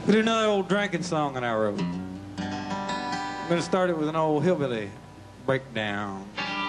We did another old drinking song that I wrote. I'm going to start it with an old hillbilly breakdown.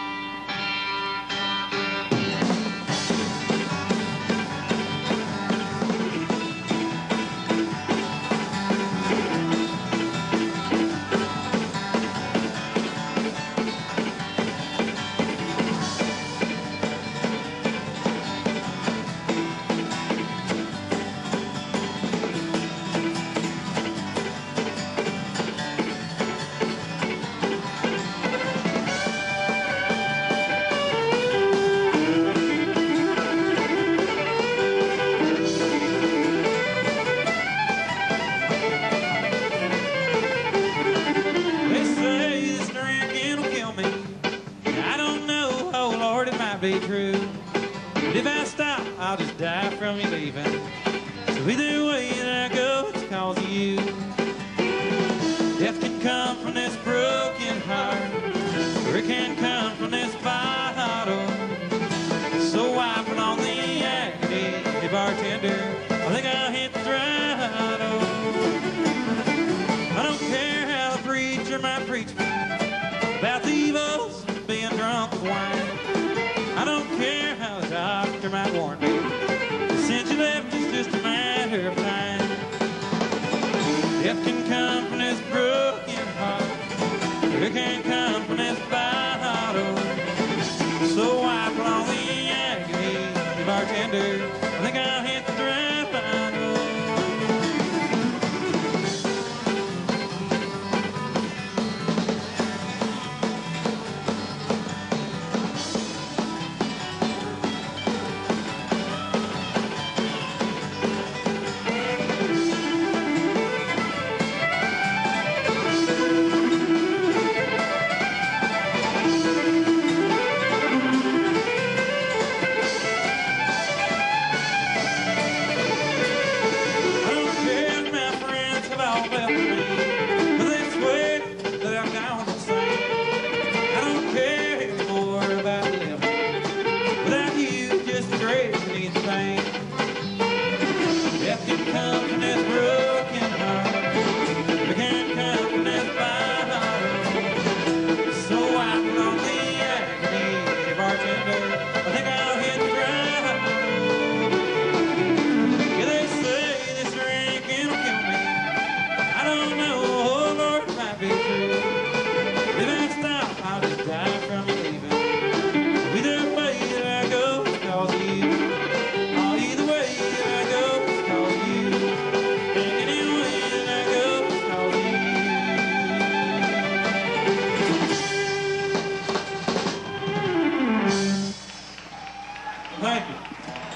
Be true, but if I stop, I'll just die from you leaving. So either way that I go, it's cause of you. Death can come from this broken heart, or it can come from this bottle. So I put on the agony, hey bartender, I think I'll hit the throttle. I don't care how the preacher might preach me about the evils of being drunk with wine. I don't care how the doctor might warn me, since you left it's just a matter of time. Death can come from this broken heart, or it can come from this bottle. So I put on the agony, bartender, I think I'll hit the throttle. Thank you.